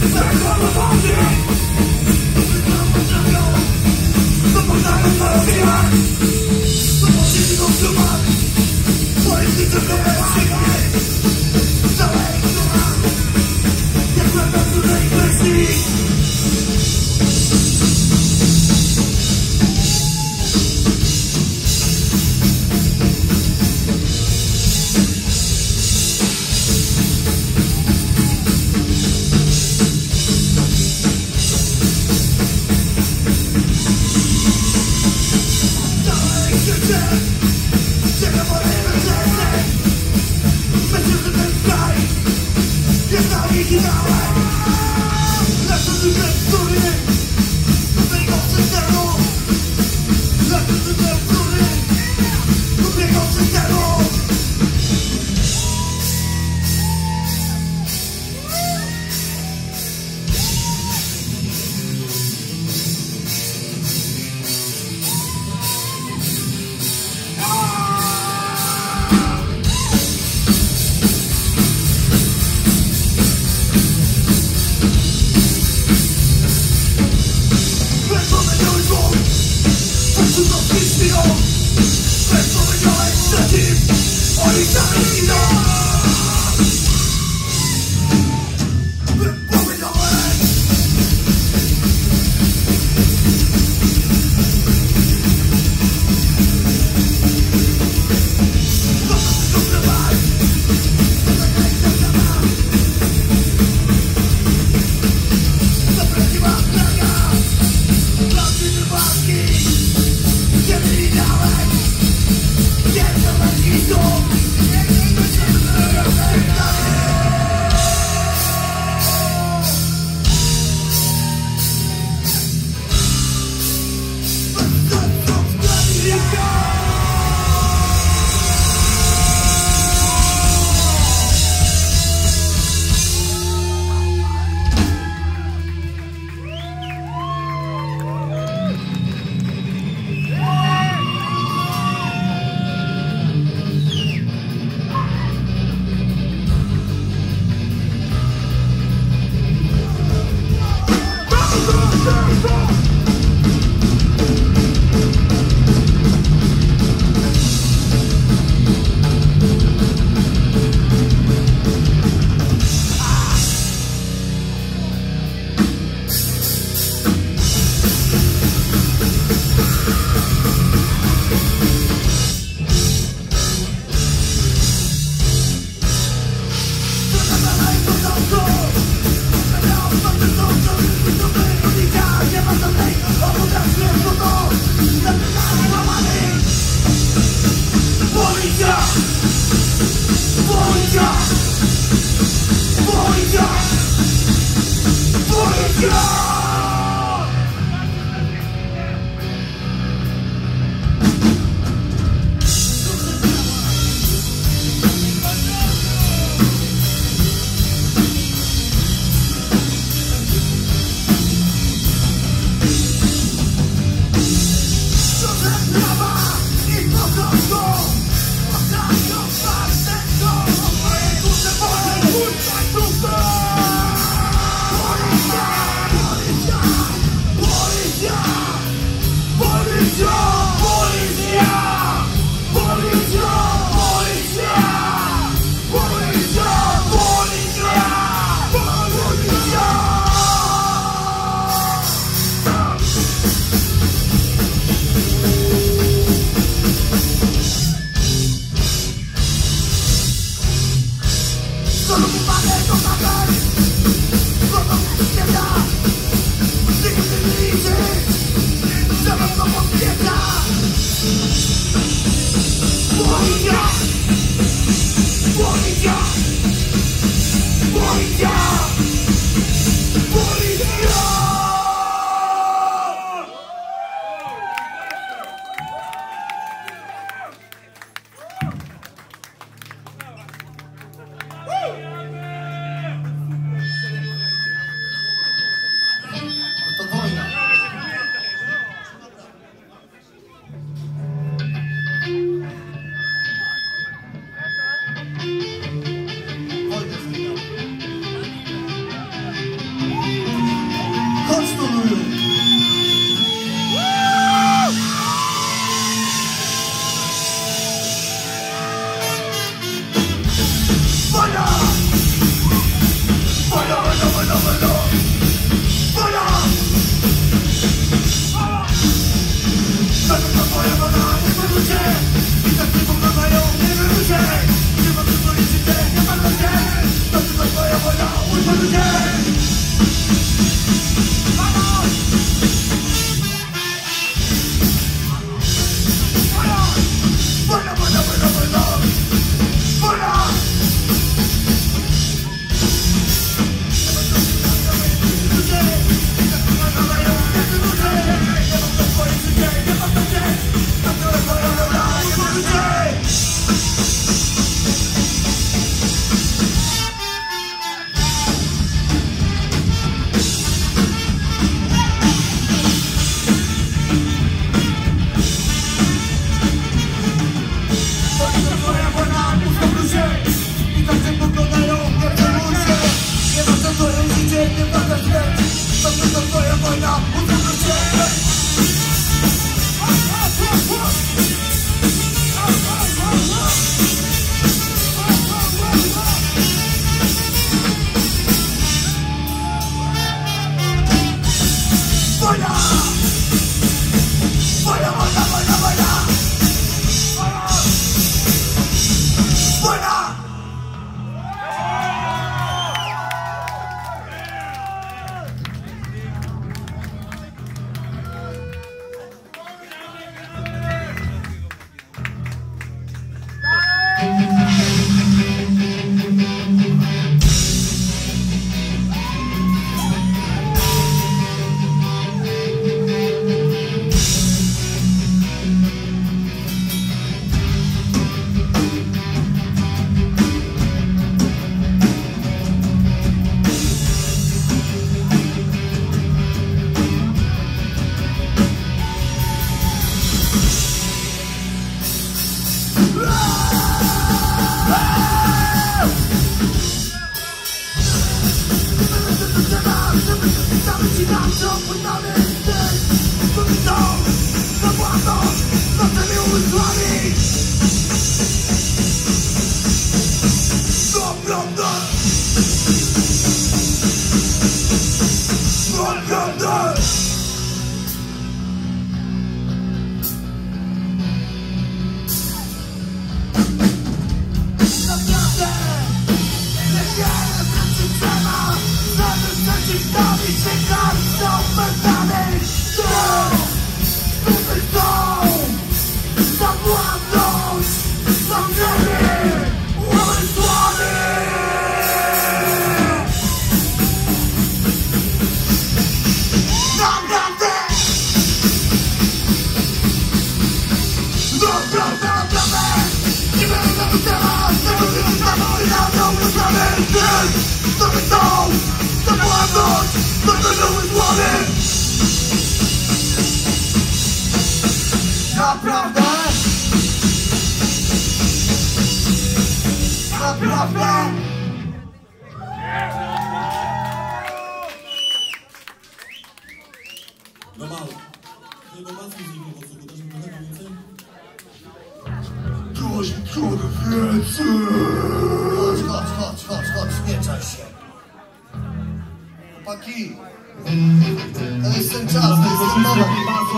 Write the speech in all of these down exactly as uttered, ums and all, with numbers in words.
Get the lucky dog. Naprawdę? Naprawdę? No mało. Tego maski z nich po prostu, dasz mi trochę więcej? Coś trochę więcej! Chodź, chodź, chodź, chodź, chodź, nie czaj się. Chłopaki, to jest ten czas, to jest ten moment.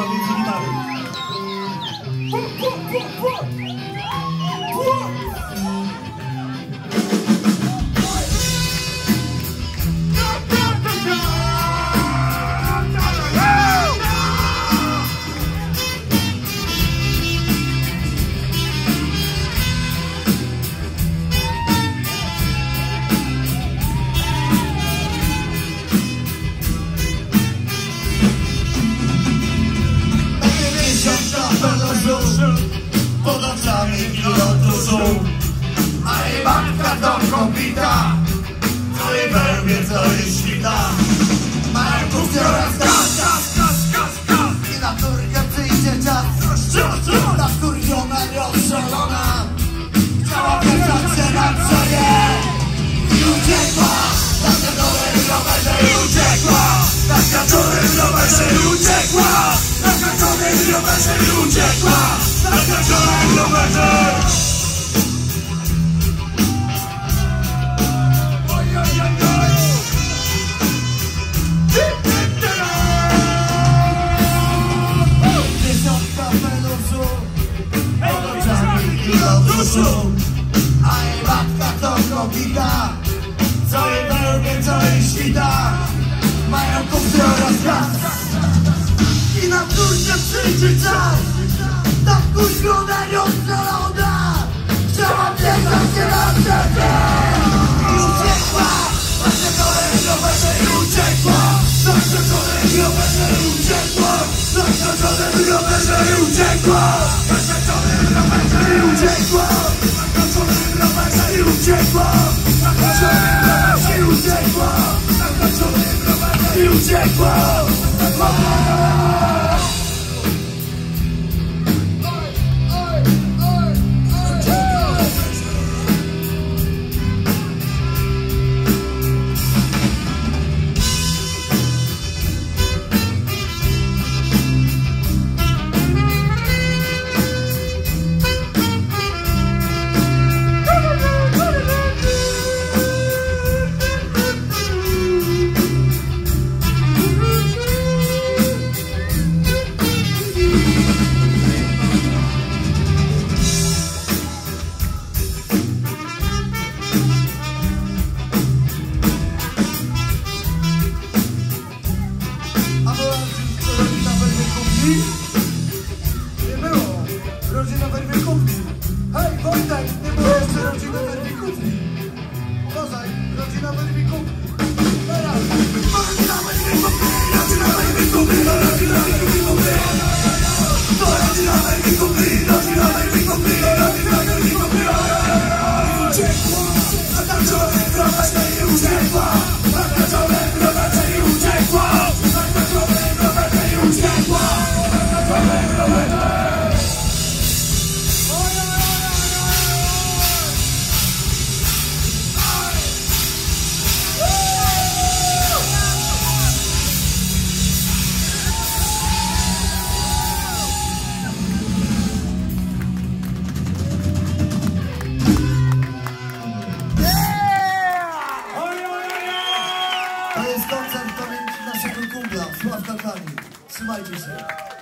Pod oczami pilotu, a jej babka to kobita, no i wełbie co jest świta. Mają kuchnię oraz gaz, gaz, gaz, gaz, gaz. I na turkę przyjdzie czas, ta skurwiona, rozszalona, chciała wjechać się na drzewie i uciekła. Tak na dobrym rowerze i uciekła. Tak na dobrym rowerze i uciekła. Tak na dobrym rowerze i uciekła. Tak na dobrym rowerze. Oj, oj, oj, oj. Dziesiątka pelusu, pod oczami i do duszu, a jej matka to kobita, całej wełbie, całej świta mają kupy oraz gaz. I na wkrótce przyjdzie czas, ta wkurzona rozstrzelona chciała biegać się na przecie i uciekła. Nasze kolego będzie i uciekła. Nasze kolego będzie i uciekła. Nasze kolego będzie i uciekła. Nasze kolego będzie i uciekła. Nasze kolego będzie i uciekła. Nasze kolego będzie i uciekła. Nasze kolego będzie i uciekła. Nie było. Rodzina wyrwie kuchni. Hej, Wojtek, nie było jeszcze rodziny wyrwie kuchni. Uważaj, rodzina wyrwie kuchni. Teraz. Rodzina wyrwie kuchni, rodzina wyrwie kuchni, rodzina wyrwie kuchni. To rodzina wyrwie kuchni, rodzina wyrwie kuchni, rodzina wyrwie kuchni. Uciekła, zatańczone prowadź i uciekła. Zatańczone prowadź i uciekła. Zatańczone prowadź i uciekła. To jest koncert w pamięci naszego kumpla, Sławka Kani. Trzymajcie się.